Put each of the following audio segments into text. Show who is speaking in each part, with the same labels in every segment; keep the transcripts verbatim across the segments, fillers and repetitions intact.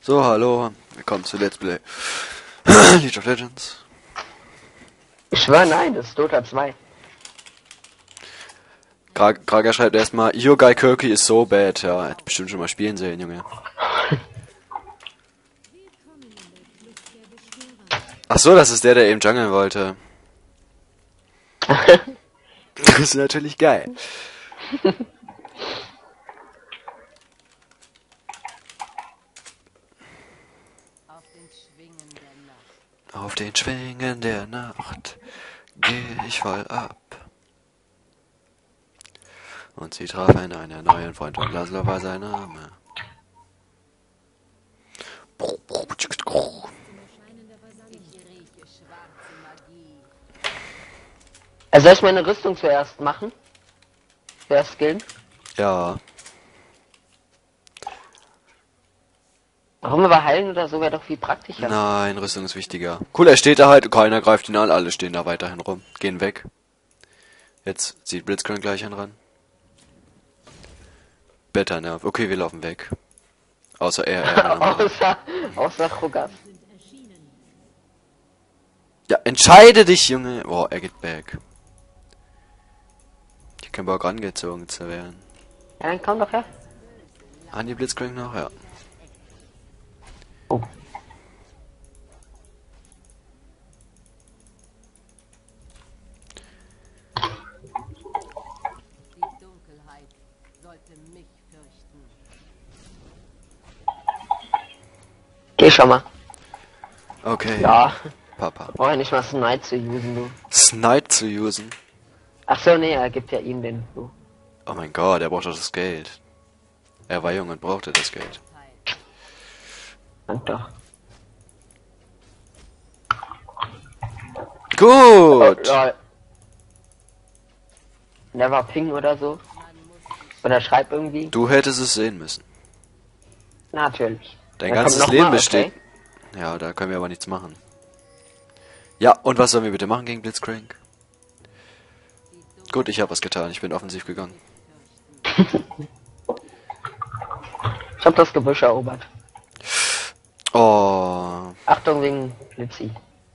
Speaker 1: So, hallo, willkommen zu Let's Play League of Legends.
Speaker 2: Ich schwör, nein, das ist Dota zwei.
Speaker 1: Gra Grager schreibt erstmal, Your guy Kirky is so bad. Ja, er hat bestimmt schon mal spielen sehen, Junge. Ach so, das ist der, der eben jungeln wollte. Das ist natürlich geil. Auf den Schwingen der Nacht geh ich voll ab. Und sie trafen einen neuen Freund und Laszlo war sein Name.
Speaker 2: Also soll ich meine Rüstung zuerst machen? Zuerst skillen?
Speaker 1: Ja.
Speaker 2: Warum aber heilen oder so wäre doch viel praktischer.
Speaker 1: Nein, Rüstung ist wichtiger. Cool, er steht da halt, keiner greift ihn an, alle stehen da weiterhin rum. Gehen weg. Jetzt zieht Blitzcrank gleich einen ran. Better Nerv. Okay, wir laufen weg. Außer er, er.
Speaker 2: außer, außer Rogas.
Speaker 1: Ja, entscheide dich, Junge. Boah, er geht back. Ich hab keinen Bock rangezogen zu werden.
Speaker 2: Ja, dann komm doch her.
Speaker 1: An die Blitzcrank noch, ja.
Speaker 2: Oh.
Speaker 3: Die Dunkelheit sollte mich fürchten.
Speaker 2: Geh schon mal.
Speaker 1: Okay.
Speaker 2: Ja.
Speaker 1: Papa.
Speaker 2: Brauch ja nicht mal Snipe zu usen, du.
Speaker 1: Snipe zu usen.
Speaker 2: Ach so, nee, er gibt ja ihm den, du.
Speaker 1: Oh mein Gott, er braucht doch das Geld. Er war jung und brauchte das Geld.
Speaker 2: Dank doch.
Speaker 1: Gut!
Speaker 2: Oh, der war Ping oder so. Oder schreib irgendwie.
Speaker 1: Du hättest es sehen müssen.
Speaker 2: Natürlich.
Speaker 1: Dein
Speaker 2: Da
Speaker 1: ganzes
Speaker 2: kommt noch
Speaker 1: Leben
Speaker 2: mal,
Speaker 1: besteht.
Speaker 2: okay?
Speaker 1: Ja, da können wir aber nichts machen. Ja, und was sollen wir bitte machen gegen Blitzcrank? Gut, ich habe was getan. Ich bin offensiv gegangen.
Speaker 2: Ich hab das Gebüsch erobert.
Speaker 1: Oh.
Speaker 2: Achtung wegen Blitzi.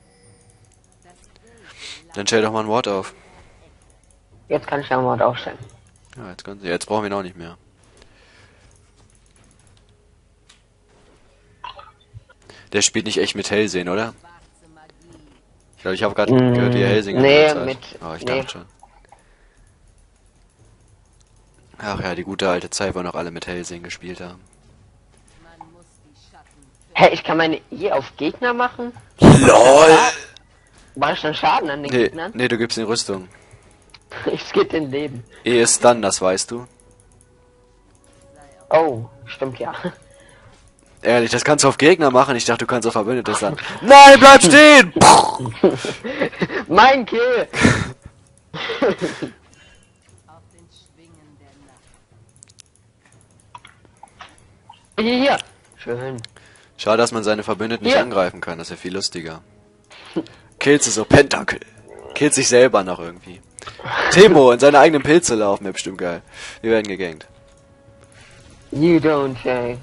Speaker 1: Dann stell doch mal ein Wort auf.
Speaker 2: Jetzt kann ich ja mal aufstellen.
Speaker 1: Ja, jetzt, können Sie, jetzt brauchen wir ihn auch nicht mehr. Der spielt nicht echt mit Hellsehen, oder? Ich glaube, ich habe gerade
Speaker 2: Mm,
Speaker 1: gehört, wie er Hellsehen
Speaker 2: nee,
Speaker 1: hat.
Speaker 2: mit-
Speaker 1: Oh, ich
Speaker 2: nee.
Speaker 1: dachte schon. Ach ja, die gute alte Zeit, wo noch alle mit Hellsehen gespielt haben.
Speaker 2: Hä, ich kann meine E auf Gegner machen?
Speaker 1: LOL!
Speaker 2: War ich dann Schaden an den
Speaker 1: Nee,
Speaker 2: Gegnern?
Speaker 1: nee, du gibst ihm Rüstung.
Speaker 2: Ich geht den Leben.
Speaker 1: E ist dann, das weißt du.
Speaker 2: Oh, stimmt ja.
Speaker 1: Ehrlich, das kannst du auf Gegner machen. Ich dachte, du kannst auf Verbündetes dann. Nein, bleib stehen!
Speaker 2: Mein Kill!
Speaker 3: Auf den Schwingen der Nacht.
Speaker 2: Hier, hier. Schön.
Speaker 1: Schade, dass man seine Verbündeten nicht
Speaker 2: Hier.
Speaker 1: angreifen kann. Das ist ja viel lustiger. Kills ist so Pentakill. Killt sich selber noch irgendwie. Timo in seine eigenen Pilze laufen, wäre bestimmt geil. Wir werden gegankt.
Speaker 2: You don't say.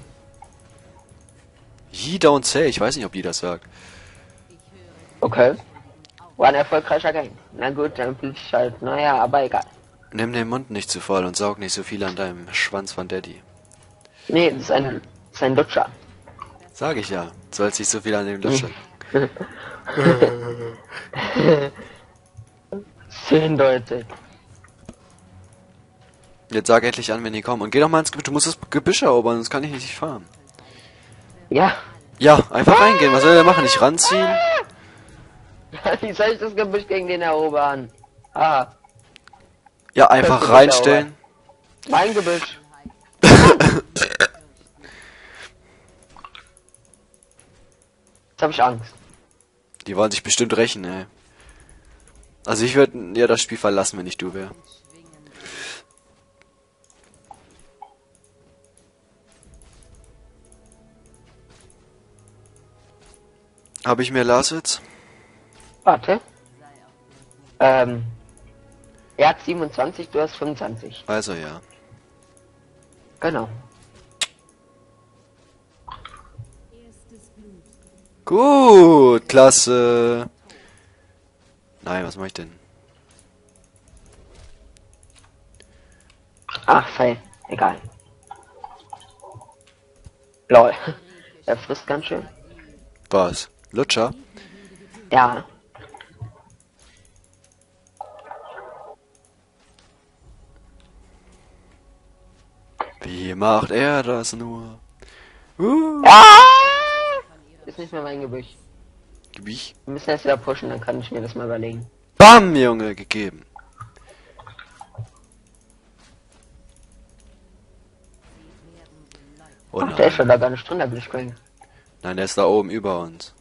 Speaker 1: Ye don't say. Ich weiß nicht, ob die das sagt.
Speaker 2: Okay. War ein erfolgreicher Gang. Na gut, dann bin ich halt, naja, aber egal.
Speaker 1: Nimm den Mund nicht zu voll und saug nicht so viel an deinem Schwanz von Daddy.
Speaker 2: Nee, das ist ein, das ist ein Lutscher.
Speaker 1: Sag ich ja. Sollst nicht so viel an dem lutschen.
Speaker 2: Zehndeutig.
Speaker 1: Jetzt sag endlich an, wenn die kommen. Und geh doch mal ins Gebüsch. Du musst das Gebüsch erobern, sonst kann ich nicht fahren.
Speaker 2: Ja.
Speaker 1: Ja, einfach reingehen. Was soll der machen? Nicht ranziehen?
Speaker 2: Wie soll ich das Gebüsch gegen den erobern? Ah,
Speaker 1: Ja, einfach
Speaker 2: Gebüsch
Speaker 1: reinstellen.
Speaker 2: mein Gebüsch. Jetzt hab ich Angst.
Speaker 1: Die wollen sich bestimmt rächen, ey. Also ich würde ja das Spiel verlassen, wenn ich du wäre. Habe ich mehr Laswitz?
Speaker 2: Warte. Ähm. Er hat siebenundzwanzig, du hast fünfundzwanzig.
Speaker 1: Also ja.
Speaker 2: Genau.
Speaker 1: Gut, klasse. Nein, was mache ich denn?
Speaker 2: Ach, sei, egal. Lol. Er frisst ganz schön.
Speaker 1: Was? Lutscher?
Speaker 2: Ja.
Speaker 1: Wie macht er das nur? Uh.
Speaker 2: Ah! Ist nicht mehr mein Gebüsch.
Speaker 1: Gebich.
Speaker 2: Wir müssen jetzt wieder pushen, dann kann ich mir das mal überlegen.
Speaker 1: Bam, Junge, gegeben. Oh
Speaker 2: Ach, der ist
Speaker 1: nein.
Speaker 2: schon da gar nicht drin, da will ich springen.
Speaker 1: Nein, der ist da oben über uns.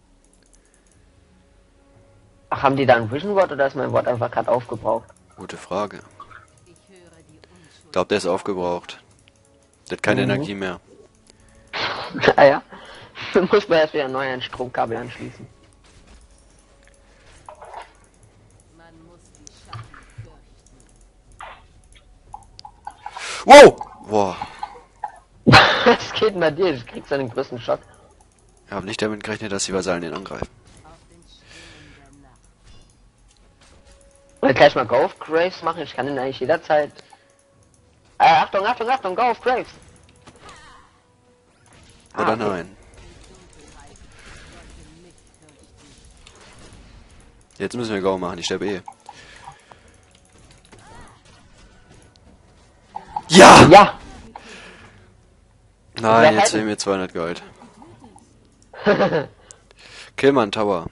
Speaker 2: Ach, haben die da ein Vision Wort oder ist mein Wort einfach gerade aufgebraucht?
Speaker 1: Gute Frage. Ich glaube, der ist aufgebraucht. Der hat keine
Speaker 2: Mhm.
Speaker 1: Energie mehr.
Speaker 2: Ah ja. Muss man erst wieder neu ein Stromkabel anschließen.
Speaker 3: Man muss die Schatten fürchten.
Speaker 1: Wow! Boah.
Speaker 2: Was geht denn bei dir? Ich krieg so einen größten Schock.
Speaker 1: Ich habe nicht damit gerechnet, dass die Vasallen ihn angreifen.
Speaker 3: Auf den Schwingen der Nacht.
Speaker 2: Will gleich mal Go of Graves machen? Ich kann ihn eigentlich jederzeit. Äh, Achtung, Achtung, Achtung, Go of Graves!
Speaker 1: Oder
Speaker 2: Ah, okay.
Speaker 1: nein? Jetzt müssen wir Go machen, ich sterbe eh. Ja!
Speaker 2: Ja!
Speaker 1: Nein,
Speaker 2: Wer
Speaker 1: jetzt
Speaker 2: hält-
Speaker 1: fehlen mir zweihundert Gold. Kill mal einen Tower.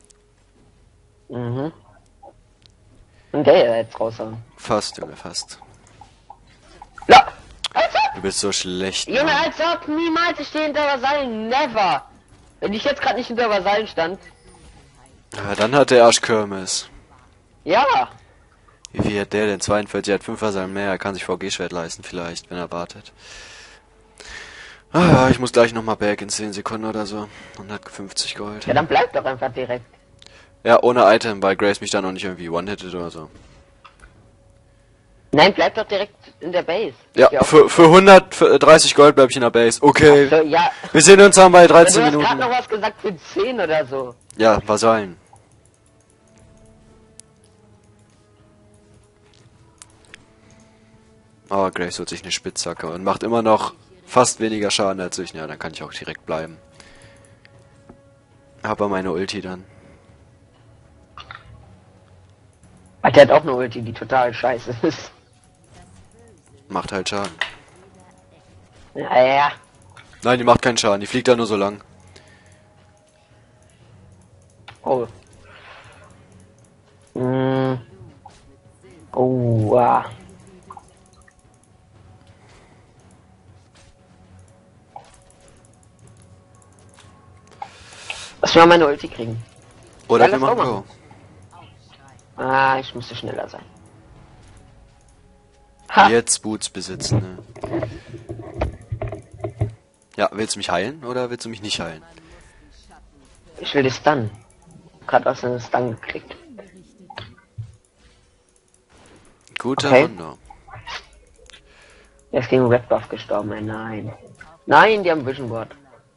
Speaker 2: Mhm. Und der jetzt raushauen.
Speaker 1: Fast, Junge, fast.
Speaker 2: Ja! Als ob!
Speaker 1: Du bist so schlecht.
Speaker 2: Junge,
Speaker 1: Mann.
Speaker 2: als ob! Niemals! Ich stehe hinter Vasallen! Never! Wenn ich jetzt gerade nicht hinter Vasallen stand.
Speaker 1: Ja, dann hat der Arsch Kirmes.
Speaker 2: Ja!
Speaker 1: Wie viel hat der denn? zweiundvierzig, er hat fünf Vasallen mehr. Er kann sich V G-Schwert leisten vielleicht, wenn er wartet. Ah, ich muss gleich nochmal back in zehn Sekunden oder so. hundertfünfzig Gold.
Speaker 2: Ja, dann bleib doch einfach direkt.
Speaker 1: Ja, ohne Item, weil Grace mich dann noch nicht irgendwie one-hittet oder so.
Speaker 2: Nein, bleib doch direkt in der Base.
Speaker 1: Ja,
Speaker 2: Geh auf-
Speaker 1: für, für hundertdreißig Gold bleib ich in der Base. Okay.
Speaker 2: So, ja.
Speaker 1: Wir sehen uns dann bei
Speaker 2: Du
Speaker 1: dreizehn
Speaker 2: hast gerade noch
Speaker 1: Minuten.
Speaker 2: was gesagt für zehn oder so.
Speaker 1: Ja, Vasallen. Aber Grace holt sich eine Spitzhacke und macht immer noch fast weniger Schaden als ich. Ja, dann kann ich auch direkt bleiben. Aber meine Ulti dann.
Speaker 2: Ach, der hat auch eine Ulti, die total scheiße ist.
Speaker 1: Macht halt Schaden.
Speaker 2: Ja, ja.
Speaker 1: Nein, die macht keinen Schaden. Die fliegt da nur so lang.
Speaker 2: Oh. Mm. Oh, ah. Lass mich mal meine Ulti kriegen.
Speaker 1: Oder
Speaker 2: Ja,
Speaker 1: wir
Speaker 2: lass auch
Speaker 1: machen
Speaker 2: machen.
Speaker 1: Go.
Speaker 2: Ah, ich müsste schneller sein. Ha!
Speaker 1: Jetzt Boots besitzen, ne? Ja, willst du mich heilen oder willst du mich nicht heilen?
Speaker 2: Ich will die Stun. Gerade aus einem Stun gekriegt.
Speaker 1: Guter
Speaker 2: Okay.
Speaker 1: Wunder.
Speaker 2: Er ist gegen Red Buff gestorben, ey, nein. Nein, die haben Vision Board.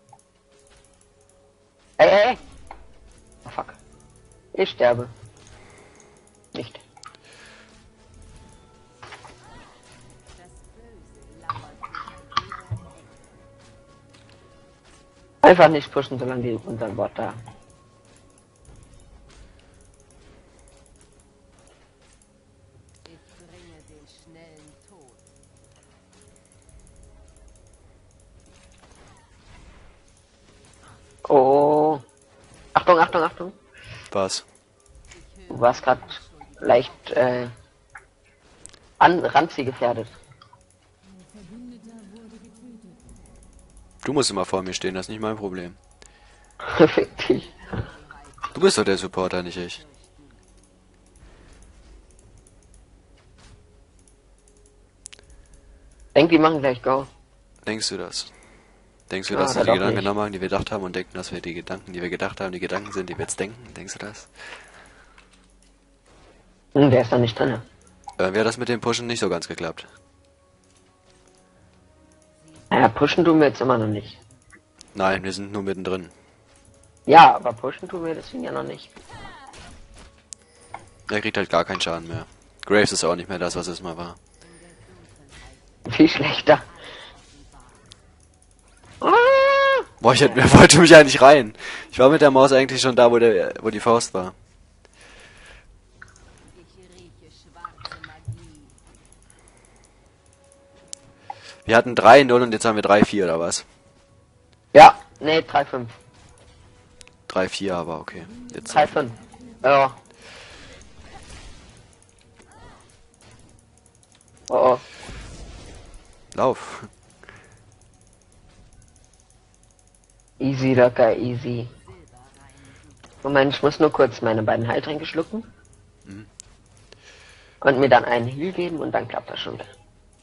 Speaker 2: Ey, ey, ey. Oh, fuck. Ich sterbe. Nicht. Einfach nicht pushen, solange die unser Bot da.
Speaker 3: Ich bringe den schnellen Tod.
Speaker 2: Oh. Achtung, Achtung, Achtung.
Speaker 1: Was?
Speaker 2: Du warst gerade leicht äh, an Ranzi gefährdet.
Speaker 1: Du musst immer vor mir stehen, das ist nicht mein Problem.
Speaker 2: Fick dich.
Speaker 1: Du bist doch der Supporter, nicht ich.
Speaker 2: Denk, die machen gleich Go.
Speaker 1: Denkst du das? Denkst du,
Speaker 2: Ah,
Speaker 1: dass
Speaker 2: dann
Speaker 1: wir die
Speaker 2: doch
Speaker 1: Gedanken
Speaker 2: nicht.
Speaker 1: genau machen, die wir gedacht haben und denken, dass wir die Gedanken, die wir gedacht haben, die Gedanken sind, die wir jetzt denken? Denkst du das?
Speaker 2: Hm, der ist da nicht drin.
Speaker 1: Äh, Wäre das mit dem Pushen nicht so ganz geklappt?
Speaker 2: Ja, pushen du mir jetzt immer noch nicht.
Speaker 1: Nein, wir sind nur mittendrin.
Speaker 2: Ja, aber pushen tun wir deswegen ja noch nicht.
Speaker 1: Er kriegt halt gar keinen Schaden mehr. Graves ist auch nicht mehr das, was es mal war.
Speaker 2: Viel schlechter. Ah!
Speaker 1: Boah, ich hätte, wer wollte mich eigentlich rein? Ich war mit der Maus eigentlich schon da, wo der, wo die Faust war.
Speaker 3: Ich rieche schwarze Magie.
Speaker 1: Wir hatten drei null und jetzt haben wir drei vier oder was?
Speaker 2: Ja, nee, drei fünf.
Speaker 1: drei vier, aber okay. Jetzt
Speaker 2: drei fünf. Ja. Oh, oh.
Speaker 1: Lauf.
Speaker 2: Easy, locker, easy. Moment, ich muss nur kurz meine beiden Heiltränke schlucken.
Speaker 1: Mhm.
Speaker 2: Und mir dann einen Heal geben und dann klappt das schon.
Speaker 3: Ich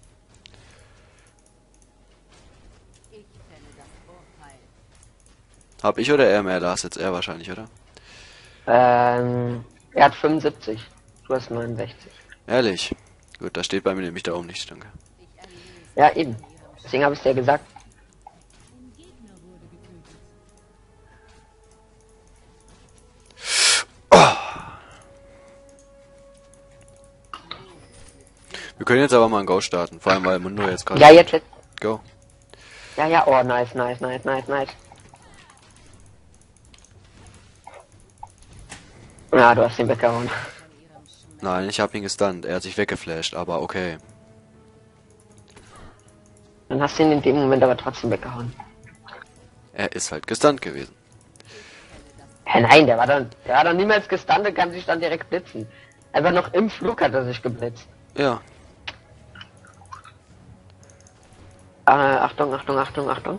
Speaker 3: fälle das Urteil.
Speaker 1: Hab ich oder er mehr? Da ist jetzt er wahrscheinlich, oder?
Speaker 2: Ähm, er hat fünfundsiebzig. Du hast neunundsechzig.
Speaker 1: Ehrlich? Gut, da steht bei mir nämlich da oben nicht, danke.
Speaker 2: Ja, eben. Deswegen habe ich dir gesagt.
Speaker 1: Wir können jetzt aber mal ein Go starten, vor allem weil Mundo jetzt gerade...
Speaker 2: Ja, jetzt, jetzt.
Speaker 1: Go.
Speaker 2: Ja, ja, oh, nice, nice, nice, nice, nice. Ja, du hast ihn weggehauen.
Speaker 1: Nein, ich hab ihn gestunt. Er hat sich weggeflasht, aber okay.
Speaker 2: Dann hast du ihn in dem Moment aber trotzdem weggehauen.
Speaker 1: Er ist halt gestunt gewesen.
Speaker 2: Hä, nein, der war dann, der war dann niemals gestunt und kann sich dann direkt blitzen. Einfach noch im Flug hat er sich geblitzt.
Speaker 1: Ja.
Speaker 2: Äh, Achtung, Achtung, Achtung, Achtung.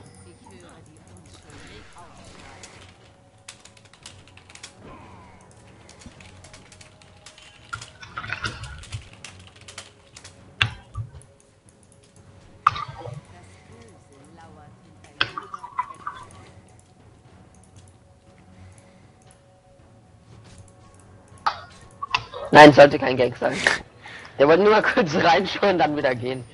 Speaker 2: Nein, sollte kein Gag sein. Der wollte nur mal kurz reinschauen und dann wieder gehen.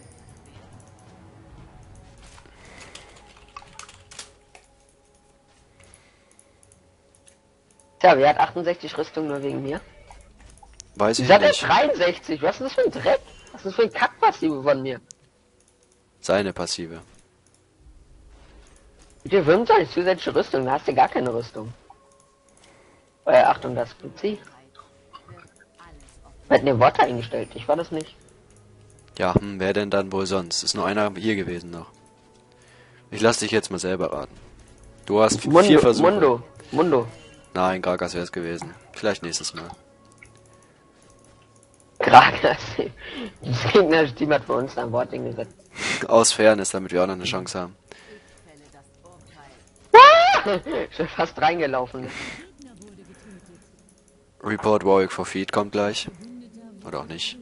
Speaker 2: Tja, wer hat achtundsechzig Rüstung nur wegen mir?
Speaker 1: Weiß ich
Speaker 2: Ich hatte
Speaker 1: nicht.
Speaker 2: dreiundsechzig. Was ist das für ein Dreck? Was ist das für ein Kackpassive von mir?
Speaker 1: Seine Passive.
Speaker 2: Mit dir fünfundzwanzig zusätzliche Rüstung, da hast du gar keine Rüstung. Äh, Achtung, das Prinzip. Wer hat eine Worte eingestellt? Ich war das nicht.
Speaker 1: Ja, hm, wer denn dann wohl sonst? Ist nur einer hier gewesen noch. Ich lass dich jetzt mal selber raten. Du hast vier
Speaker 2: Mundo,
Speaker 1: Versuche.
Speaker 2: Mundo, Mundo.
Speaker 1: Nein, Gragas wäre es gewesen. Vielleicht nächstes Mal.
Speaker 2: Gragas. Das Gegner-Team hat für uns ein Wort hingesetzt.
Speaker 1: Aus Fairness, damit wir auch noch eine Chance haben.
Speaker 3: Ich fälle das Urteil.
Speaker 2: Schon fast reingelaufen.
Speaker 1: Report Warwick for Feed kommt gleich. Oder auch nicht.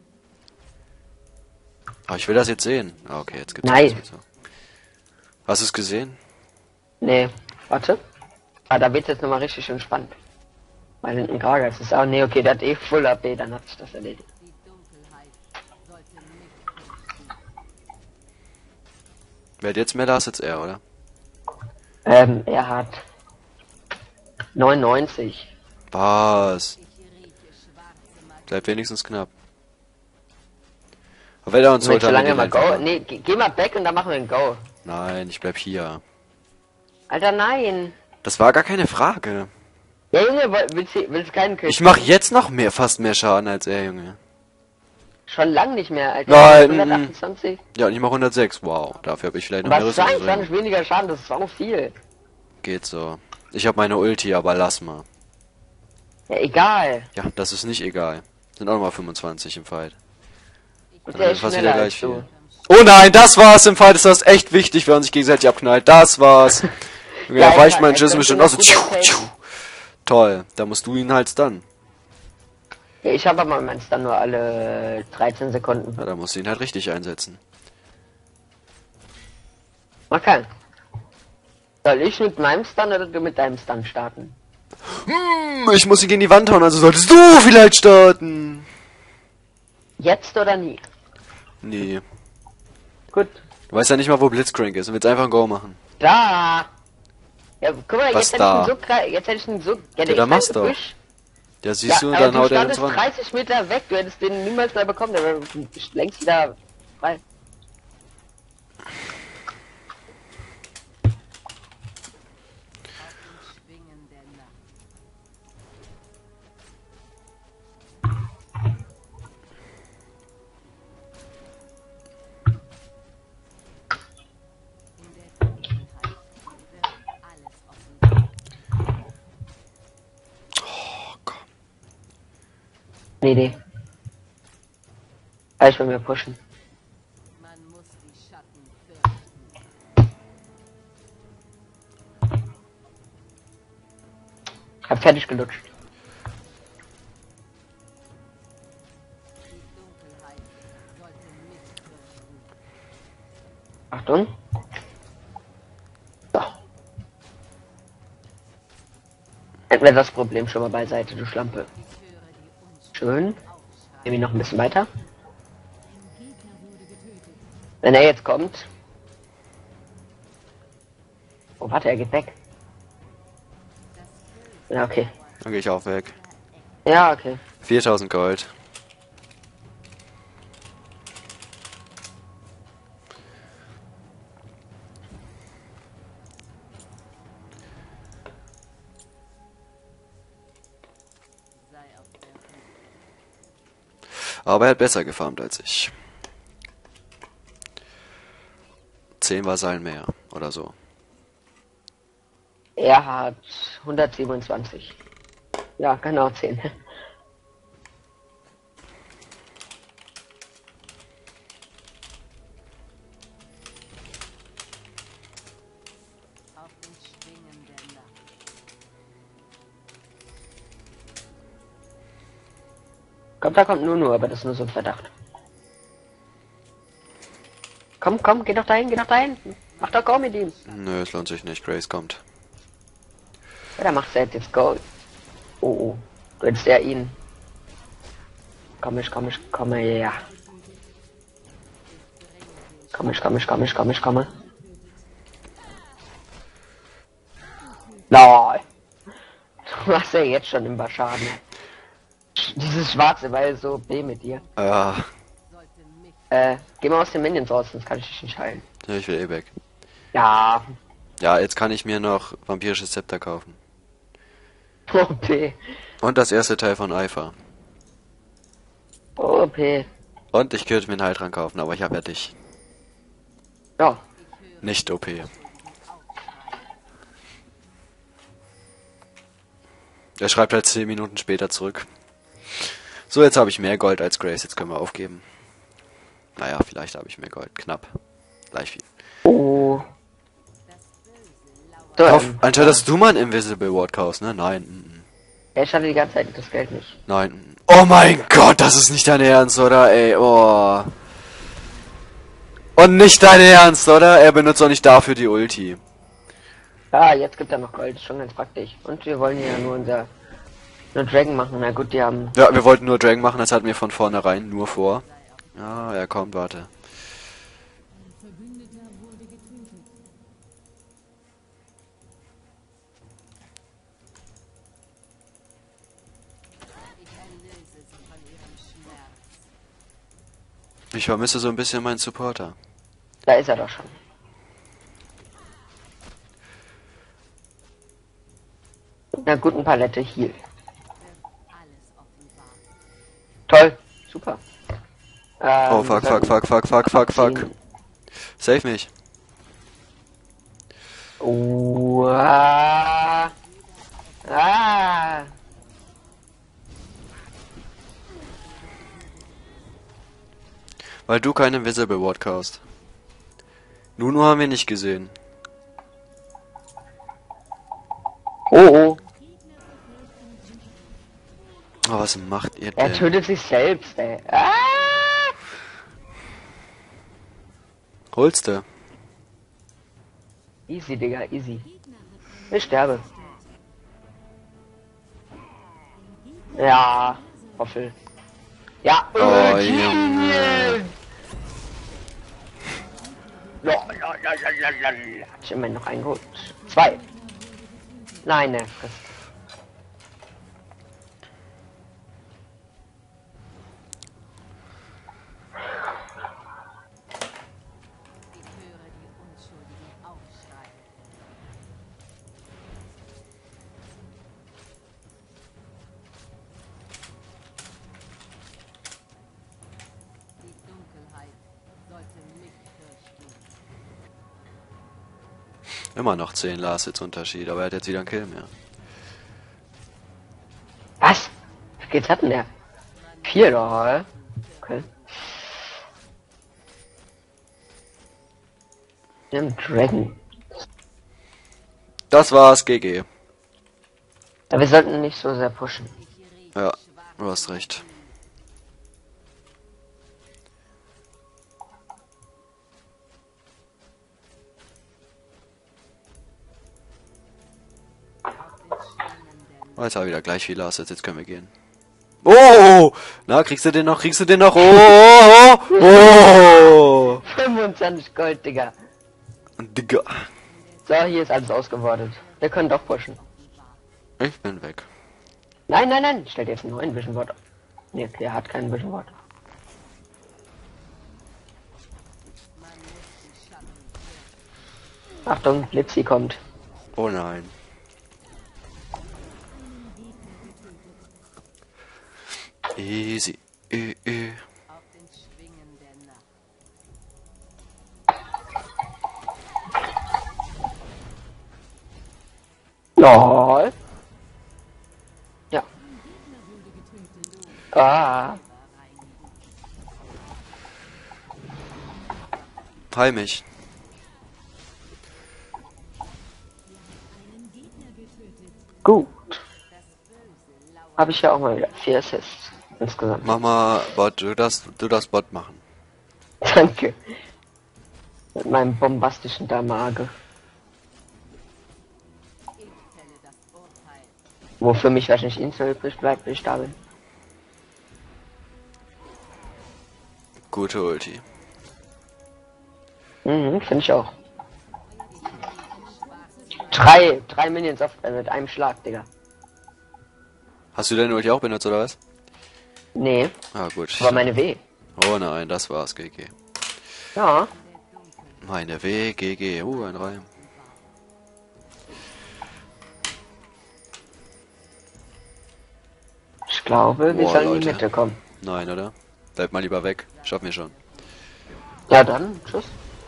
Speaker 1: Aber ich will das jetzt sehen. Ah, okay, jetzt gibt's
Speaker 2: Nein.
Speaker 1: das so. Hast du es gesehen?
Speaker 2: Nee, warte. Ah, da wird jetzt nochmal richtig entspannt. Weil hinten Gragas ist auch, nee, okay, der hat eh Full A P, dann hat sich das erledigt.
Speaker 3: Die Dunkelheit sollte mich fürchten.
Speaker 1: Wer hat jetzt mehr, da ist jetzt er, oder?
Speaker 2: Ähm, er hat neunundneunzig.
Speaker 1: Was?
Speaker 3: Ich rieche schwarze Magie.
Speaker 1: Bleibt wenigstens knapp. Aber wenn er uns
Speaker 2: Moment,
Speaker 1: holt,
Speaker 2: so
Speaker 1: haben wir
Speaker 2: lange
Speaker 1: den
Speaker 2: mal Go.
Speaker 1: einfach.
Speaker 2: Nee, geh, geh mal back und dann machen wir ein Go.
Speaker 1: Nein, ich bleib hier.
Speaker 2: Alter, nein.
Speaker 1: Das war gar keine Frage.
Speaker 2: Ja, Junge, woll- willst du, willst du keinen Kill?
Speaker 1: Ich mach jetzt noch mehr, fast mehr Schaden als er, Junge.
Speaker 2: Schon lang nicht mehr, Alter.
Speaker 1: Nein,
Speaker 2: hundertachtundzwanzig.
Speaker 1: Ja, und ich mach hundertsechs. Wow, dafür habe ich vielleicht noch mehr
Speaker 2: Was
Speaker 1: Rüstung drin.
Speaker 2: zweiundzwanzig weniger Schaden, das ist auch viel.
Speaker 1: Geht so. Ich habe meine Ulti, aber lass mal.
Speaker 2: Ja, egal.
Speaker 1: Ja, das ist nicht egal. Sind auch nochmal fünfundzwanzig im Fight.
Speaker 2: Und
Speaker 1: Dann
Speaker 2: der
Speaker 1: ist
Speaker 2: ist
Speaker 1: fast
Speaker 2: schneller
Speaker 1: wieder
Speaker 2: als
Speaker 1: gleich
Speaker 2: du.
Speaker 1: viel. Oh nein, das war's im Fight. Das ist echt wichtig, wenn man sich gegenseitig abknallt. Das war's. Junge,
Speaker 2: Ja,
Speaker 1: da weicht
Speaker 2: ja,
Speaker 1: mein
Speaker 2: ja,
Speaker 1: Schiss
Speaker 2: das
Speaker 1: bestimmt
Speaker 2: ist
Speaker 1: aus. So,
Speaker 2: eine
Speaker 1: tschiu,
Speaker 2: gute
Speaker 1: tschiu. Toll, da musst du ihn halt dann.
Speaker 2: Ja, ich habe aber meins dann nur alle dreizehn Sekunden.
Speaker 1: Ja, da musst du ihn halt richtig einsetzen.
Speaker 2: Okay. Soll ich mit meinem Stun oder du mit deinem Stun starten?
Speaker 1: Hm, ich muss ihn gegen die Wand hauen, also solltest du vielleicht starten.
Speaker 2: Jetzt oder nie?
Speaker 1: Nee.
Speaker 2: Gut.
Speaker 1: Du weißt ja nicht mal, wo Blitzcrank ist und willst einfach ein Go machen.
Speaker 2: Da! Ja, guck mal,
Speaker 1: Was
Speaker 2: jetzt hätte
Speaker 1: da?
Speaker 2: ich ihn so kra- jetzt hätte ich ihn so... Ja, der
Speaker 1: dann
Speaker 2: ist
Speaker 1: mach's
Speaker 2: halt
Speaker 1: doch.
Speaker 2: Gebüsch.
Speaker 1: Ja, siehst du,
Speaker 2: Ja,
Speaker 1: dann
Speaker 2: aber
Speaker 1: haut
Speaker 2: du
Speaker 1: er ins
Speaker 2: standest
Speaker 1: Wand.
Speaker 2: dreißig Meter weg, du hättest den niemals mehr bekommen, der wäre längst wieder frei.
Speaker 3: Schwingen der Nacht. In der Dunkelheit wird alles offenbar.
Speaker 1: Oh Gott.
Speaker 2: Nee, nee. Ah, ich will mir pushen.
Speaker 3: Man muss die Schatten fürchten.
Speaker 2: Hab fertig gelutscht.
Speaker 3: Die Dunkelheit sollte mich fürchten.
Speaker 2: Achtung. So. Hätten wir das Problem schon mal beiseite, du Schlampe.
Speaker 3: Ich höre die Unschuld
Speaker 2: Schön.
Speaker 3: aufschreien.
Speaker 2: Nehmen ihn noch ein bisschen weiter. Wenn er jetzt kommt. Oh, warte, er geht weg. Ja, okay.
Speaker 1: Dann gehe ich auch weg.
Speaker 2: Ja, okay.
Speaker 1: viertausend Gold.
Speaker 3: Sei auf der Hut.
Speaker 1: Aber er hat besser gefarmt als ich. zehn war sein mehr. Oder so.
Speaker 2: Er hat hundertsiebenundzwanzig. Ja, genau, zehn.
Speaker 3: Auf den Schwingen der Nacht.
Speaker 2: Kommt, da kommt nur nur, aber das ist nur so ein Verdacht. Komm, komm, geh doch dahin, geh doch dahin. Mach doch Go mit ihm.
Speaker 1: Nö, es lohnt sich nicht. Grace kommt.
Speaker 2: Ja, da macht er jetzt, jetzt Go. Oh, oh. Du hättest ja ihn. Komm ich, komm ich, komme her. Komm ich, komm ich, komm ich, komm ich, komme. Nein. Du machst ja jetzt schon immer Schaden. Dieses Schwarze, weil so B mit dir.
Speaker 1: Ja,
Speaker 3: Sollte mich
Speaker 2: Äh, geh mal aus den Minions raus, sonst kann ich dich nicht heilen.
Speaker 1: ich will eh weg.
Speaker 2: Ja.
Speaker 1: Ja, jetzt kann ich mir noch vampirisches Zepter kaufen.
Speaker 2: O P.
Speaker 1: Und das erste Teil von Eifer.
Speaker 2: O P.
Speaker 1: Und ich könnte mir einen Heiltrank kaufen, aber ich habe ja dich.
Speaker 2: Ja.
Speaker 1: Nicht O P. Er schreibt halt zehn Minuten später zurück. So, jetzt habe ich mehr Gold als Grace, jetzt können wir aufgeben. Naja, vielleicht habe ich mehr Gold. Knapp. Gleich viel.
Speaker 2: Oh. So,
Speaker 1: Kauf,
Speaker 2: ähm,
Speaker 1: anstatt dass du mal ein Invisible Ward kaufst, ne? Nein. Mm, mm.
Speaker 2: ich hatte die ganze Zeit das Geld nicht.
Speaker 1: Nein. mm. Oh mein Gott, das ist nicht dein Ernst, oder? Ey, oh. Und nicht dein Ernst, oder? Er benutzt auch nicht dafür die Ulti.
Speaker 2: Ja, jetzt gibt er noch Gold, ist schon ganz praktisch. Und wir wollen ja nur unser nur Dragon machen. Na gut, die haben.
Speaker 1: Ja, wir wollten nur Dragon machen, das hatten wir von vornherein nur vor. Ja, er kommt, warte.
Speaker 3: Ich erlöse sie von ihrem Schmerz.
Speaker 1: Ich vermisse so ein bisschen meinen Supporter.
Speaker 2: Da ist er doch schon. Mit einer guten Palette Heal.
Speaker 3: Alles offenbar.
Speaker 2: Toll. Super. Ähm,
Speaker 1: Oh, fuck, fuck, fuck, fuck, fuck, fuck, fuck. Save mich.
Speaker 2: Oh, ah. Ah.
Speaker 1: Weil du keinen Invisible Ward kaufst. Nunu haben wir nicht gesehen.
Speaker 2: Oh, oh.
Speaker 1: Oh, was macht ihr
Speaker 2: Er
Speaker 1: denn?
Speaker 2: tötet sich selbst, ey. Ah.
Speaker 1: Holst du?
Speaker 2: Easy, Digga, easy. Ich sterbe. Ja, Hoffel. Ja,
Speaker 1: Oh,
Speaker 2: äh,
Speaker 1: Junge.
Speaker 2: Ja, ja, ja, ja, ja, ja. Hab ich immerhin noch einen geholt. Zwei. Nein, ne, friss.
Speaker 3: Ich höre die Unschuldigen aufschreien. Die Dunkelheit sollte mich fürchten.
Speaker 1: Immer noch zehn Last Hits Unterschied, aber er hat jetzt wieder einen Kill mehr.
Speaker 2: Was? Wie geht's hat denn der? Vier doch, oder? Okay. Dem Dragon.
Speaker 1: Das war's, G G.
Speaker 2: Ja, wir sollten nicht so sehr pushen.
Speaker 1: Ja, du hast recht. Oh, jetzt haben wir wieder gleich viel Last Hits, jetzt können wir gehen. Oh! Na, kriegst du den noch? Kriegst du den noch? Oh! Oh! Oh!
Speaker 2: fünfundzwanzig Gold, Digga.
Speaker 1: Digga.
Speaker 2: So, hier ist alles ausgewortet. Wir können doch pushen.
Speaker 1: Ich bin weg.
Speaker 2: Nein, nein, nein. Stell dir jetzt einen neuen Vision Wort. Nee, okay, er hat keinen Vision Wort. Achtung, Blitzi kommt.
Speaker 1: Oh nein. Easy. Ü, ü.
Speaker 3: Auf den Schwingen der Nacht.
Speaker 2: Lol. Ja. Ah.
Speaker 1: Heimisch.
Speaker 2: Gut. Habe ich ja auch mal wieder vier Assists insgesamt.
Speaker 1: Mach mal Bot, du darfst, du darfst Bot machen.
Speaker 2: Danke. Mit meinem bombastischen Damage.
Speaker 3: Ich fälle das Urteil.
Speaker 2: Wofür mich wahrscheinlich Insel übrig bleibt, wenn ich da bin.
Speaker 1: Gute Ulti.
Speaker 2: Mhm, finde ich auch. Drei, drei Minions auf, äh, mit einem Schlag, Digga.
Speaker 1: Hast du deine Ulti auch benutzt, oder was?
Speaker 2: Nee,
Speaker 1: Ah, gut.
Speaker 2: war meine W.
Speaker 1: Oh nein, das war's, G G.
Speaker 2: Ja.
Speaker 1: Meine W, G G. Uh, ein Reim.
Speaker 2: Ich glaube, wir
Speaker 1: Boah,
Speaker 2: sollen in die
Speaker 1: Leute.
Speaker 2: Mitte kommen.
Speaker 1: Nein, oder? Bleib mal lieber weg. Schaffen wir schon.
Speaker 2: Ja dann, tschüss.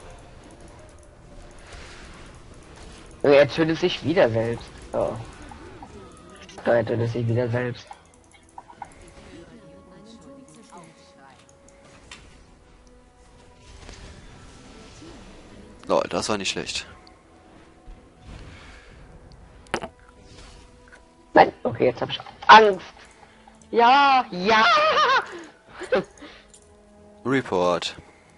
Speaker 2: Er tötet sich wieder selbst. Oh. Er tötet sich wieder selbst.
Speaker 1: Lol, das war nicht schlecht.
Speaker 2: Nein, okay, jetzt habe ich Angst. Ja, ja.
Speaker 1: Report.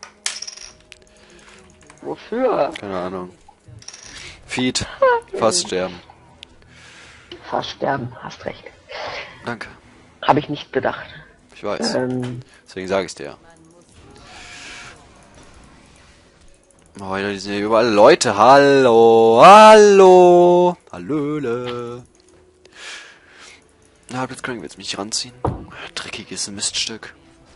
Speaker 2: Wofür?
Speaker 1: Keine Ahnung. Feed. Fast sterben.
Speaker 2: Fast sterben, hast recht.
Speaker 1: Danke.
Speaker 2: Habe ich nicht gedacht.
Speaker 1: Ich weiß.
Speaker 2: Ähm,
Speaker 1: Deswegen sage ich dir. Oh, ja, die sind ja überall Leute. Hallo. Hallo. Hallöle. Na, Blitzcrank will's mich ranziehen. Dreckiges Miststück.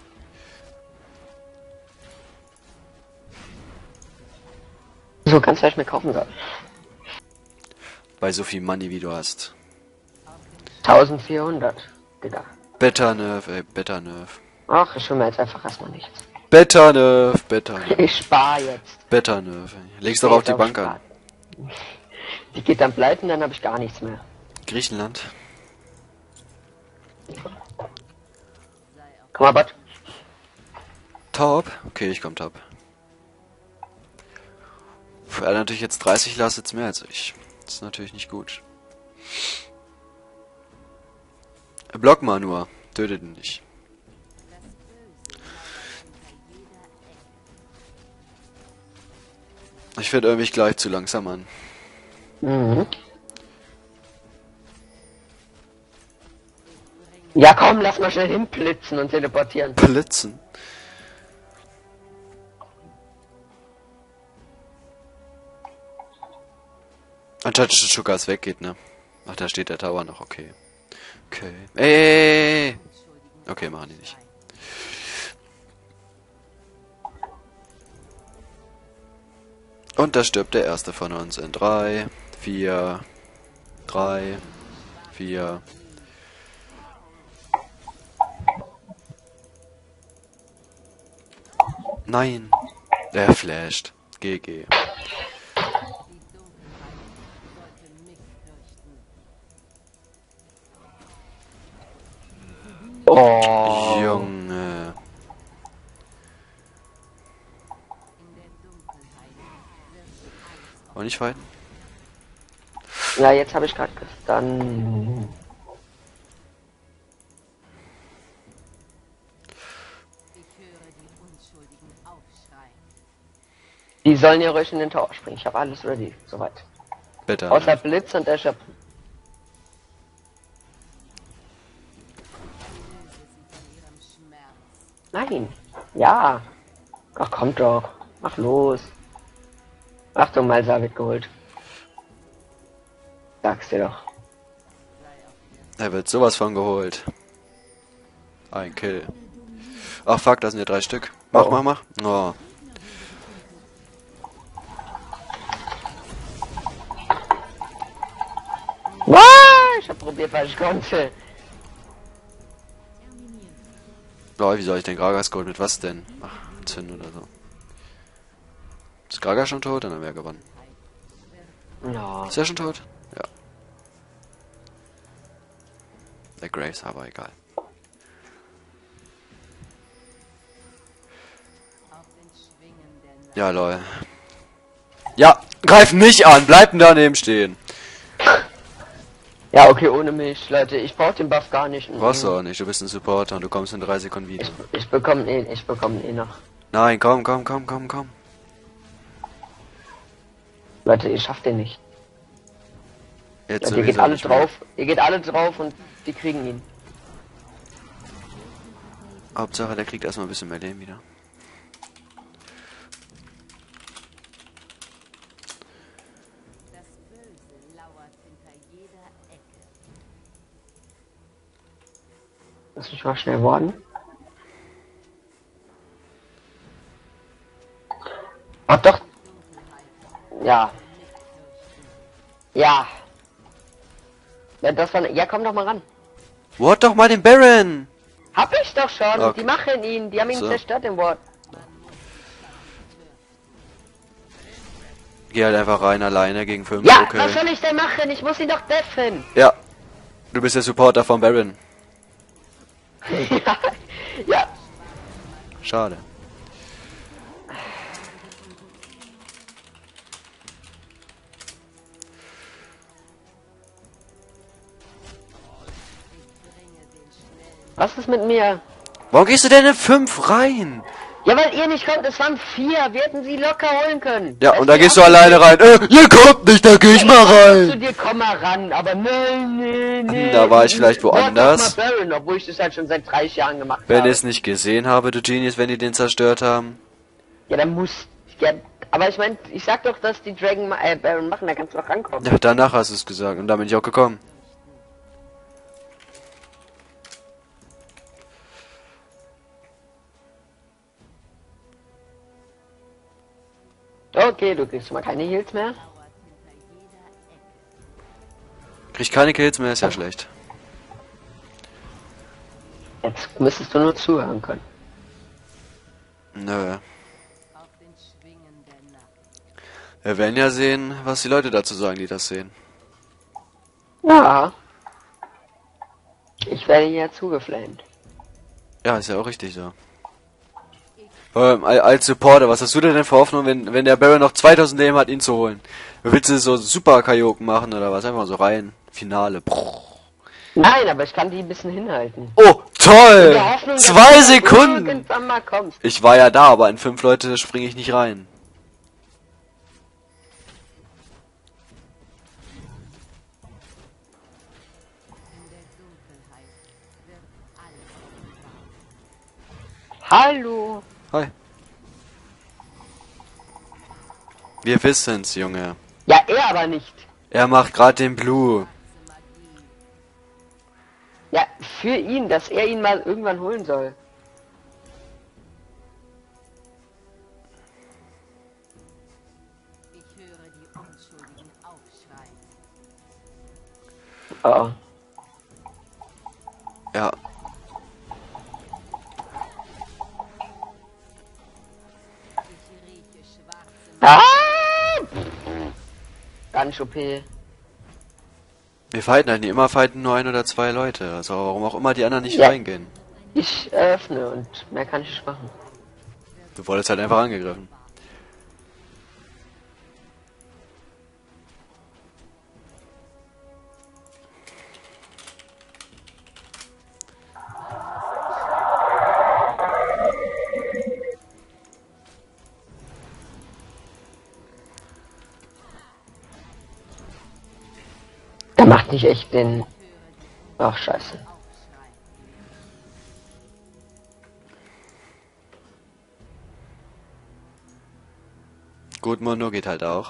Speaker 2: so kannst du mir kaufen sollen.
Speaker 1: Bei so viel Money wie du hast.
Speaker 2: eintausendvierhundert, Digga.
Speaker 1: Better Nerf, ey, Better Nerf.
Speaker 2: Ach, ich will mir jetzt einfach erstmal nichts.
Speaker 1: Better Nerf, Better Nerf.
Speaker 2: Ich spare jetzt.
Speaker 1: Better Nerf. ey. Leg's doch auf die Bank an.
Speaker 2: Die geht dann pleiten, dann habe ich gar nichts mehr.
Speaker 1: Griechenland.
Speaker 2: Komm mal, Bot.
Speaker 1: Top. Okay, ich komm top. Er hat natürlich jetzt dreißig Last Hits mehr als ich. Das ist natürlich nicht gut. Block mal nur. Tötet ihn nicht. Ich werde irgendwie gleich zu langsam an.
Speaker 2: Mhm. Ja komm, lass mal schnell hinblitzen und teleportieren.
Speaker 1: Blitzen. Anstatt Sugar weggeht, ne? Ach, da steht der Tower noch, okay. Okay. Ey! Okay, machen die nicht. Und da stirbt der erste von uns in drei, vier, drei, vier. Nein, der flasht. G G.
Speaker 2: Oh.
Speaker 1: Junge. Wollen nicht fighten?
Speaker 2: Ja, jetzt habe ich gerade dann. Die sollen ja ruhig in den Tower springen. Ich habe alles ready, soweit.
Speaker 1: Bitte.
Speaker 2: Außer Blitz und der Schöpf. Nein. Ja. Ach, kommt doch. Mach los. Achtung, Malsa wird geholt. Sag's dir doch.
Speaker 1: Er wird sowas von geholt. Ein Kill. Ach fuck, da sind ja drei Stück. Mach,
Speaker 2: Oh.
Speaker 1: mach, mach. Oh.
Speaker 2: Ah, ich hab probiert, was ich konnte.
Speaker 1: Oh, wie soll ich den Gragas Gold mit was denn? Ach, Zinn oder so. Ist Gragas schon tot? Dann haben wir gewonnen.
Speaker 2: Ja.
Speaker 1: Ist er schon tot? Ja. Der Graves, aber egal. Ja, lol. Ja, greif mich an! Bleib denn daneben stehen!
Speaker 2: Ja, okay, ohne mich, Leute. Ich brauch den Buff gar nicht.
Speaker 1: Brauchst du auch nicht, du bist ein Supporter und du kommst in drei Sekunden wieder.
Speaker 2: Ich, ich bekomme eh, ich bekomme eh noch.
Speaker 1: Nein, komm, komm, komm, komm, komm.
Speaker 2: Leute, ihr schafft den nicht.
Speaker 1: Jetzt
Speaker 2: Leute, ihr geht
Speaker 1: sowieso
Speaker 2: alle
Speaker 1: nicht mehr.
Speaker 2: drauf. Ihr geht alle drauf und die kriegen ihn.
Speaker 1: Hauptsache, der kriegt erstmal ein bisschen mehr Leben wieder.
Speaker 3: Das Böse lauert hinter jeder Ecke.
Speaker 2: Lass mich mal schnell worden. Ach doch. Ja. Ja. Ja, das war. Ja, komm doch mal ran.
Speaker 1: Ward doch mal den Baron!
Speaker 2: Hab ich doch schon.
Speaker 1: Okay.
Speaker 2: Die machen ihn. Die haben ihn
Speaker 1: So.
Speaker 2: zerstört im Wort.
Speaker 1: Geh halt einfach rein alleine gegen fünf,
Speaker 2: Ja,
Speaker 1: okay.
Speaker 2: was soll ich denn machen? Ich muss ihn doch deffen.
Speaker 1: Ja. Du bist der Supporter von Baron.
Speaker 2: ja. Ja.
Speaker 1: Schade.
Speaker 2: Was ist mit mir?
Speaker 1: Warum gehst du denn in fünf rein?
Speaker 2: Ja, weil ihr nicht kommt. Es waren vier. Wir hätten sie locker holen können.
Speaker 1: Ja,
Speaker 2: Weißt
Speaker 1: und da
Speaker 2: ihr,
Speaker 1: gehst du
Speaker 2: ab-
Speaker 1: alleine rein. Äh, ihr kommt nicht, da geh ich mal
Speaker 2: Zu
Speaker 1: rein.
Speaker 2: dir komm mal ran, aber nein, nee, nee.
Speaker 1: Da war ich vielleicht woanders.
Speaker 2: Mal Baron, obwohl ich das halt schon seit dreißig Jahren gemacht
Speaker 1: Wenn
Speaker 2: habe.
Speaker 1: ich es nicht gesehen habe, du Genius, wenn die den zerstört haben.
Speaker 2: Ja, dann muss. Ja, aber ich meine, ich sag doch, dass die Dragon ma- äh, Baron machen, da kannst du noch rankommen.
Speaker 1: Ja, danach hast du es gesagt und da bin ich auch gekommen.
Speaker 2: Okay, du kriegst mal keine Heals mehr.
Speaker 1: Krieg keine Kills mehr, ist ja schlecht.
Speaker 2: Jetzt müsstest du nur zuhören können.
Speaker 1: Nö.
Speaker 3: Auf den Schwingen der Nacht.
Speaker 1: Wir werden ja sehen, was die Leute dazu sagen, die das sehen.
Speaker 2: Ja. Ich werde hier zugeflamed.
Speaker 1: Ja, ist ja auch richtig so. Ähm, al- als Supporter, was hast du denn für Hoffnung, wenn, wenn der Baron noch zweitausend Leben hat, ihn zu holen? Willst du so super Kajoken machen oder was? Einfach so rein. Finale. Brrr.
Speaker 2: Nein, aber ich kann die ein bisschen hinhalten.
Speaker 1: Oh,
Speaker 2: In
Speaker 1: toll!
Speaker 2: der Hoffnung, dass
Speaker 1: Zwei
Speaker 2: du
Speaker 1: Sekunden!
Speaker 2: Irgendwann mal kommst.
Speaker 1: Ich war ja da, aber in fünf Leute springe ich nicht rein.
Speaker 3: In der Dunkelheit wird alles offenbar.
Speaker 2: Hallo.
Speaker 1: Hi. Wir wissen's, Junge.
Speaker 2: Ja, er aber nicht.
Speaker 1: Er macht gerade den Blue.
Speaker 2: Ja, für ihn, dass er ihn mal irgendwann holen soll.
Speaker 3: Ich höre die Unschuldigen aufschreien.
Speaker 2: Oh.
Speaker 1: Ja.
Speaker 3: Ich rieche schwarze
Speaker 2: Ah! Ganz O P.
Speaker 1: Wir fighten halt nicht immer, fighten nur ein oder zwei Leute. Also warum auch immer die anderen nicht
Speaker 2: Ja.
Speaker 1: reingehen.
Speaker 2: Ich öffne und mehr kann ich nicht machen.
Speaker 1: Du wurdest halt einfach angegriffen.
Speaker 2: Der macht nicht echt den... Ach, scheiße.
Speaker 1: Gut, Mondo geht halt auch.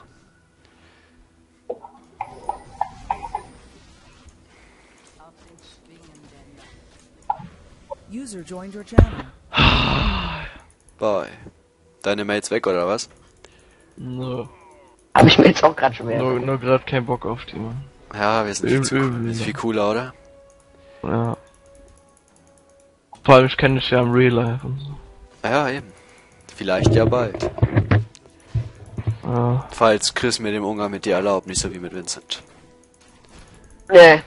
Speaker 3: auf den schwingenden
Speaker 4: User joined your channel.
Speaker 1: Bye. Deine Mates weg, oder was?
Speaker 5: Nö.
Speaker 2: Hab ich mir jetzt auch gerade schon wieder.
Speaker 5: Nur, nur gerade keinen Bock auf die, Mann.
Speaker 1: Ja, wir sind viel, zu,
Speaker 5: Übel,
Speaker 1: wir sind viel cooler, oder?
Speaker 5: Ja. Vor allem, ich kenne dich ja im Real Life und so.
Speaker 1: Ja, eben. Vielleicht ja bald.
Speaker 5: Ja.
Speaker 1: Falls Chris mir den Umgang mit dir erlaubt, nicht so wie mit Vincent.
Speaker 2: Nee.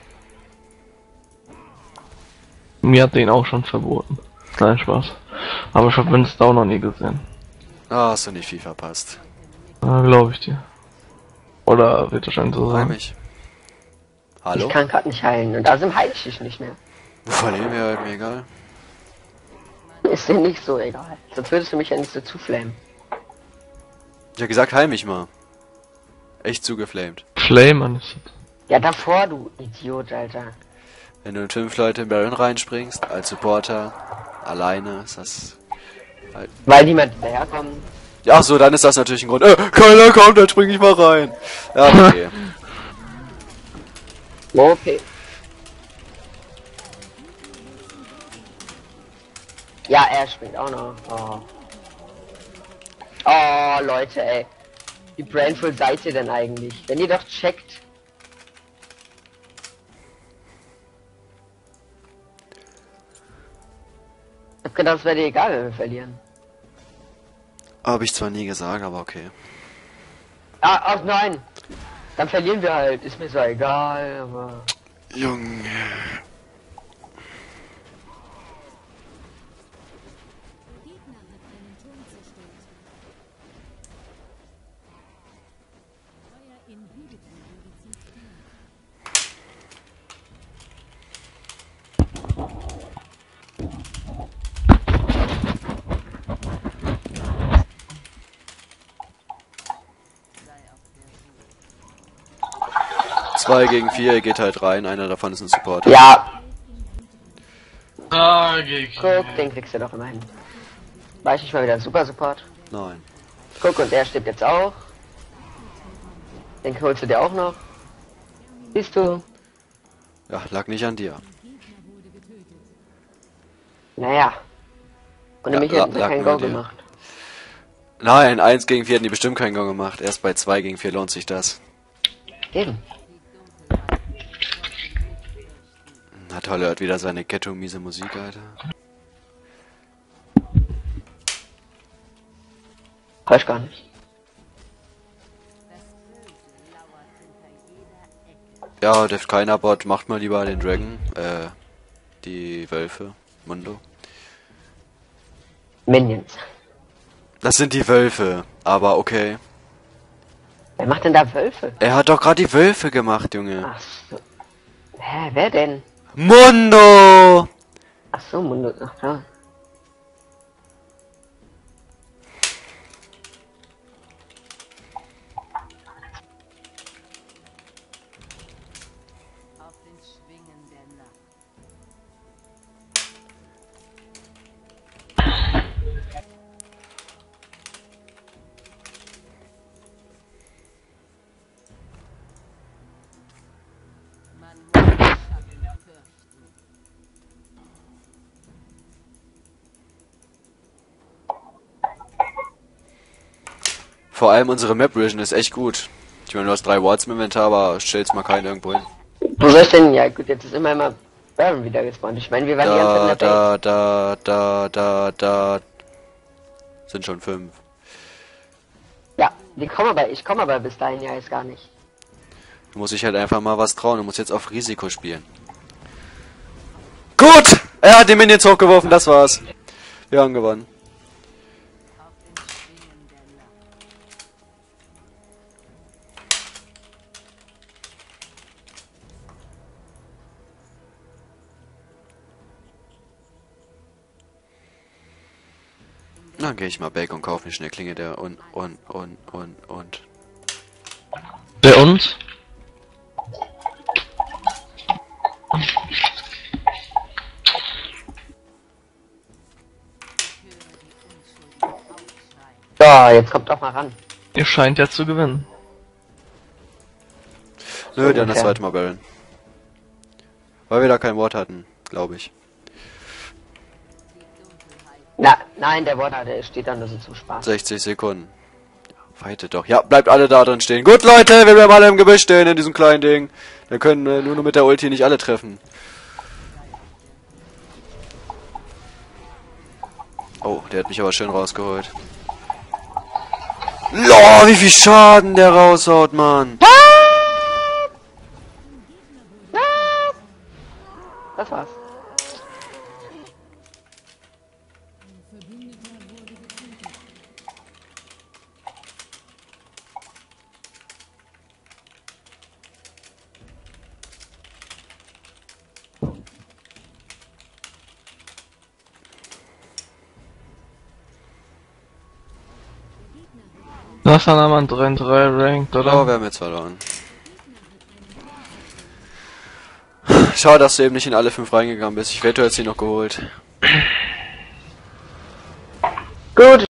Speaker 5: Mir hat den auch schon verboten. Nein, Spaß. Aber ich hab Vince auch noch nie gesehen.
Speaker 1: Ah, hast du nicht viel verpasst.
Speaker 5: Ja, glaube ich dir. Oder wird wahrscheinlich so sein.
Speaker 1: Heimlich. Hallo?
Speaker 2: Ich kann gerade nicht heilen und außerdem heile ich dich nicht mehr.
Speaker 1: Wovon leben wir halt mir egal.
Speaker 2: Ist dir nicht so egal. Sonst würdest du mich ja nicht so zuflamen.
Speaker 1: Ich hab gesagt, heim mich mal. Echt zugeflamed.
Speaker 5: Flame, Mann, ist das.
Speaker 2: Ja, davor, du Idiot, Alter.
Speaker 1: Wenn du in fünf Leute in Baron reinspringst, als Supporter, alleine, ist das halt...
Speaker 2: Weil niemand daherkommt.
Speaker 1: Ja, ach so, dann ist das natürlich ein Grund. Äh, keiner kommt, dann spring ich mal rein. Ja, okay.
Speaker 2: Okay. Ja, er springt auch noch. Oh, oh Leute, ey. Wie brainful seid ihr denn eigentlich? Wenn ihr doch checkt. Ich hab gedacht, es wäre dir egal, wenn wir verlieren.
Speaker 1: Habe ich zwar nie gesagt, aber okay.
Speaker 2: Ah, ach nein. Dann verlieren wir halt. Ist mir so egal, aber...
Speaker 1: Junge. Zwei gegen vier, ihr geht halt rein, einer davon ist ein Supporter.
Speaker 2: Ja,
Speaker 5: Ah, gegen.
Speaker 2: guck, den kriegst du doch immerhin. War ich nicht mal wieder Super Support?
Speaker 1: Nein.
Speaker 2: Guck, und der stirbt jetzt auch. Den holst du dir auch noch. Siehst du?
Speaker 1: Ja, lag nicht an dir.
Speaker 2: Naja. Und
Speaker 1: Ja,
Speaker 2: mich
Speaker 1: la-
Speaker 2: hätten sie
Speaker 1: lag
Speaker 2: keinen
Speaker 1: nur
Speaker 2: Go
Speaker 1: dir.
Speaker 2: gemacht.
Speaker 1: Nein, eins gegen vier hätten die bestimmt keinen Gong gemacht. Erst bei zwei gegen vier lohnt sich das.
Speaker 2: Eben.
Speaker 1: Na toll, hört wieder seine ghetto-miese Musik, Alter.
Speaker 2: Weiß gar nicht.
Speaker 1: Ja, Def keiner Bot, macht mal lieber den Dragon, äh, die Wölfe, Mundo.
Speaker 2: Minions.
Speaker 1: Das sind die Wölfe, aber okay.
Speaker 2: Wer macht denn da Wölfe?
Speaker 1: Er hat doch gerade die Wölfe gemacht, Junge.
Speaker 2: Ach so. Hä, wer denn?
Speaker 1: Mundo!
Speaker 2: Ach so, Mundo. Ach ja.
Speaker 3: auf den Schwingen der Nacht. Man muss den Schatten fürchten.
Speaker 1: Vor allem unsere Map Vision ist echt gut. Ich meine, du hast drei Wards im Inventar, aber stellst mal keinen irgendwo hin.
Speaker 2: Wo soll ich denn? Ja gut, jetzt ist immer immer Baron wieder gespawnt. Ich meine, wir waren die ganze Zeit in
Speaker 1: Da,
Speaker 2: der Base.
Speaker 1: da, da, da, da, da. Sind schon fünf.
Speaker 2: Ja, die kommen aber, ich komme aber bis dahin ja jetzt gar nicht.
Speaker 1: Du musst dich halt einfach mal was trauen. Du musst jetzt auf Risiko spielen. Gut! Er hat die Minions hochgeworfen, das war's. Wir haben gewonnen. Dann gehe ich mal back und kaufe mir schnell Klinge der und und und und und.
Speaker 5: Bei uns?
Speaker 2: So, jetzt kommt doch mal ran.
Speaker 5: Ihr scheint ja zu gewinnen.
Speaker 1: Nö, dann das
Speaker 2: ungefähr.
Speaker 1: zweite Mal Baron. Weil wir da kein Wort hatten, glaube ich.
Speaker 2: Na, nein, der Wort hatte, steht da nur so zum Spaß.
Speaker 1: sechzig Sekunden. Ja, weite doch. Ja, bleibt alle da drin stehen. Gut, Leute, wir bleiben alle im Gebüsch stehen in diesem kleinen Ding. Wir können äh, nur, nur mit der Ulti nicht alle treffen. Oh, der hat mich aber schön rausgeholt. Loh, wie viel Schaden der raushaut, Mann.
Speaker 2: Das war's.
Speaker 5: Das war einmal drei drei Ranked, oder?
Speaker 1: Oh, wir haben jetzt verloren. Schade, dass du eben nicht in alle fünf reingegangen bist. Ich wette, du hättest sie noch geholt.
Speaker 2: Gut.